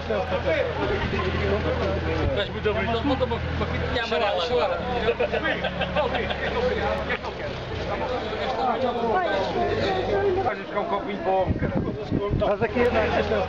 Estás muito bonito. Falta uma fitinha amarela agora. Vais buscar um copinho para o homem, cara. Estás aqui a dar.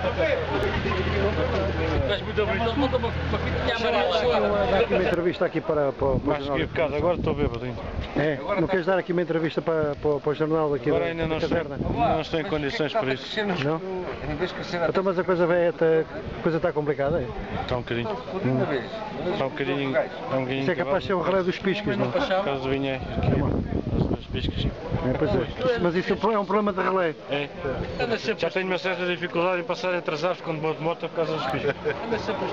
Estás muito bonito. Falta uma fitinha amarela agora. Dá aqui uma entrevista aqui para o Mais jornal. que bocado, agora estou bêbado ainda. É? Não queres dar aqui uma entrevista para o jornal aqui Agora da ainda não caserna? estou em condições para isso. Não? Então, mas a coisa está complicada, é? Está um bocadinho. Está um bocadinho. Isso é capaz de ser o relé dos piscas, não? Por causa do vinho aqui. As duas piscas. É, pois é. Mas isso é um problema de relé. É. Já tenho uma certa dificuldade em passar entre as árvores quando vou de moto por causa dos piscas. Anda sempre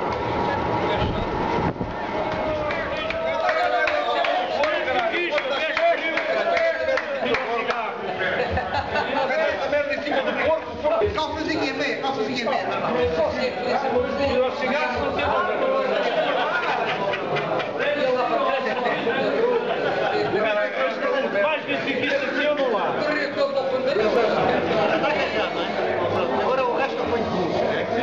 Calçazinha meia, calçazinha meia. mais benfiquista que eu, não lá. Agora o resto eu ponho tudo.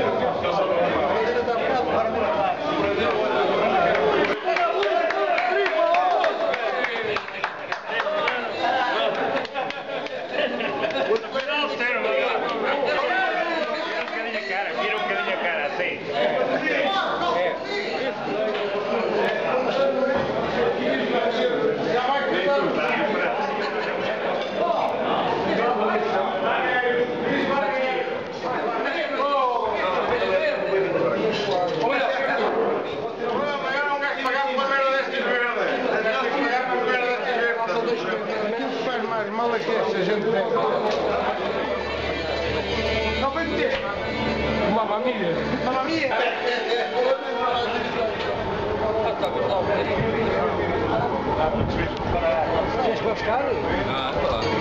Mais mal é que se a gente tem. Não foi ter. Uma família. Uma família. Queres para buscar? Ah, tá lá.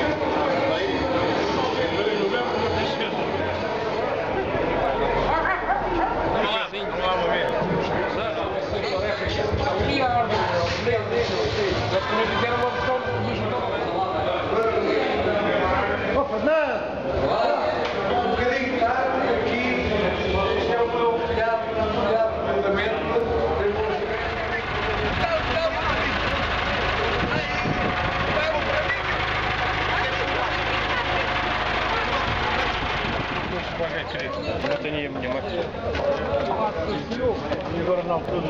Ó, Fernando! Um bocadinho tarde aqui. Este é o meu filhado de andamento. Não tenho a minha máquina. E agora não, tudo.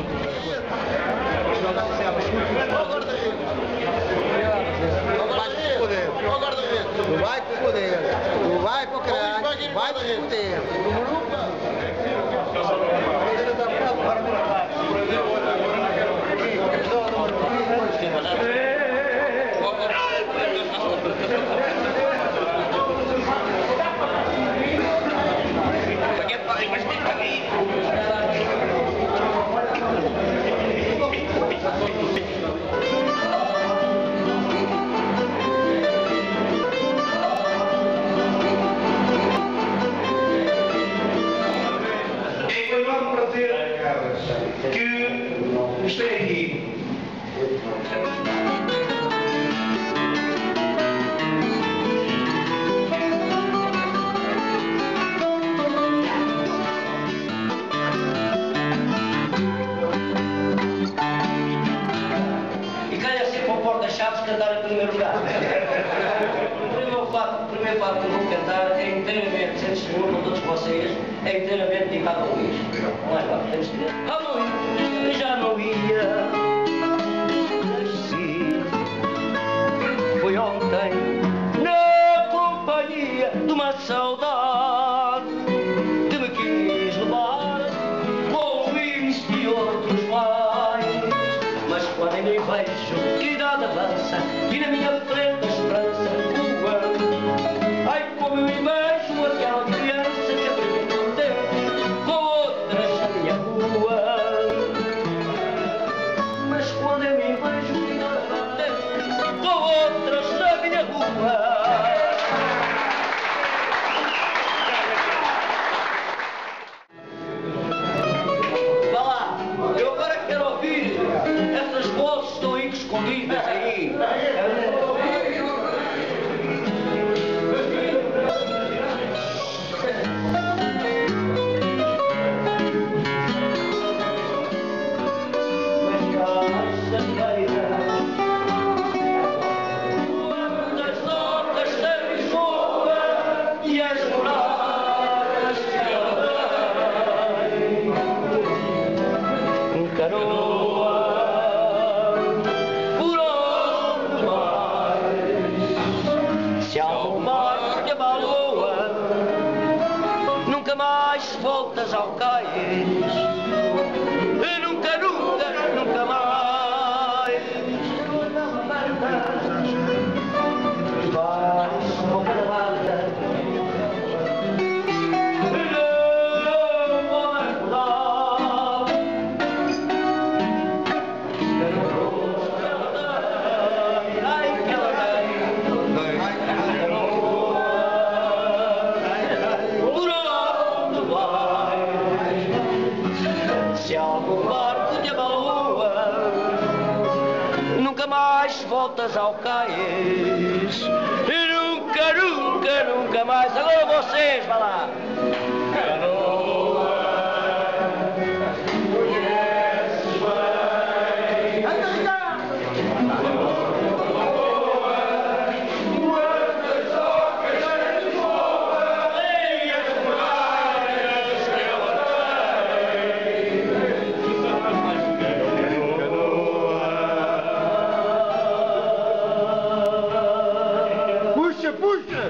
Tu vai com poder. Tu vai para o caralho. Vai com poder. É um enorme prazer, caras, que os tenho aqui. E calha sempre ao porta-chaves cantar em primeiro lugar. O primeiro fato que eu vou cantar é inteiramente, sem senhor, com todos vocês, é inteiramente dedicado ao Luís. Mais lá, temos que dizer. A Luís já não ia, nasci. Foi ontem, na companhia de uma saudade, que me quis levar com o Luís e outros mais. Mas quando em mim vejo que a idade avança e na minha frente a esperança voa, ai como eu vejo aquela criança que abriu o tempo com outras na minha rua. Mas quando em mim vejo que a idade avança com outras na minha rua, nunca mais voltas ao cais. Nunca, nunca, nunca mais. Vais ao carnaval. Se algum barco te abalua, nunca mais voltas ao cais. Nunca, nunca, nunca mais. Agora vocês, vá lá. Puxa, puxa!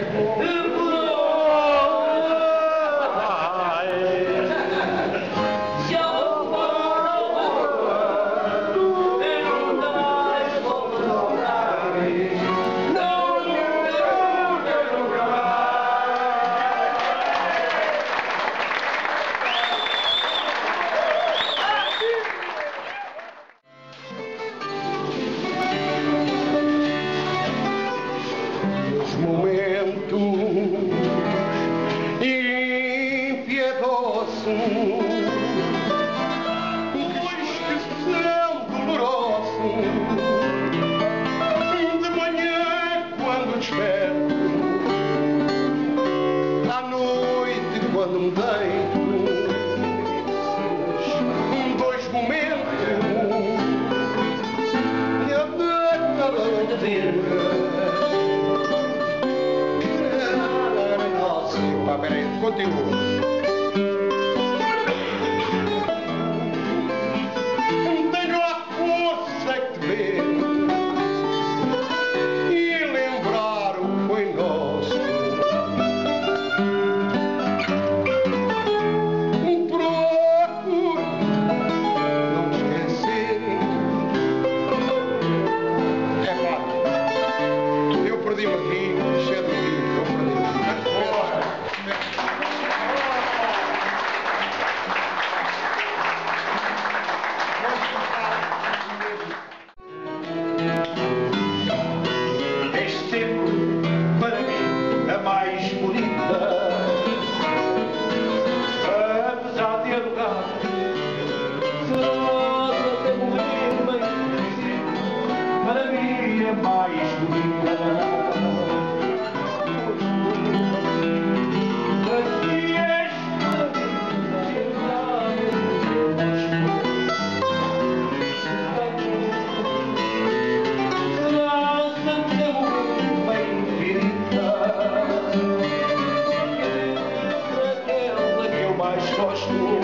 À noite, quando me deito, dois momentos e a noite ver. Pá, peraí, continua. Tenho a força que te ver e lembrar o que foi nosso. Procuro não te esquecer. É pá, eu perdi-me aqui, cedo aqui, eu perdi-me. Este tempo, para mim, a mais bonita. Apesar de alugar, até morrer bem, para mim é mais bonita. Aqui esta mais gosto.